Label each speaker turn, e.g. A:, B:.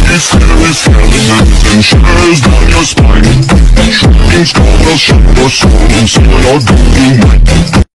A: scary skeletons and shivers down your spine. Shrieking skull will shut your soul, so you're doing right.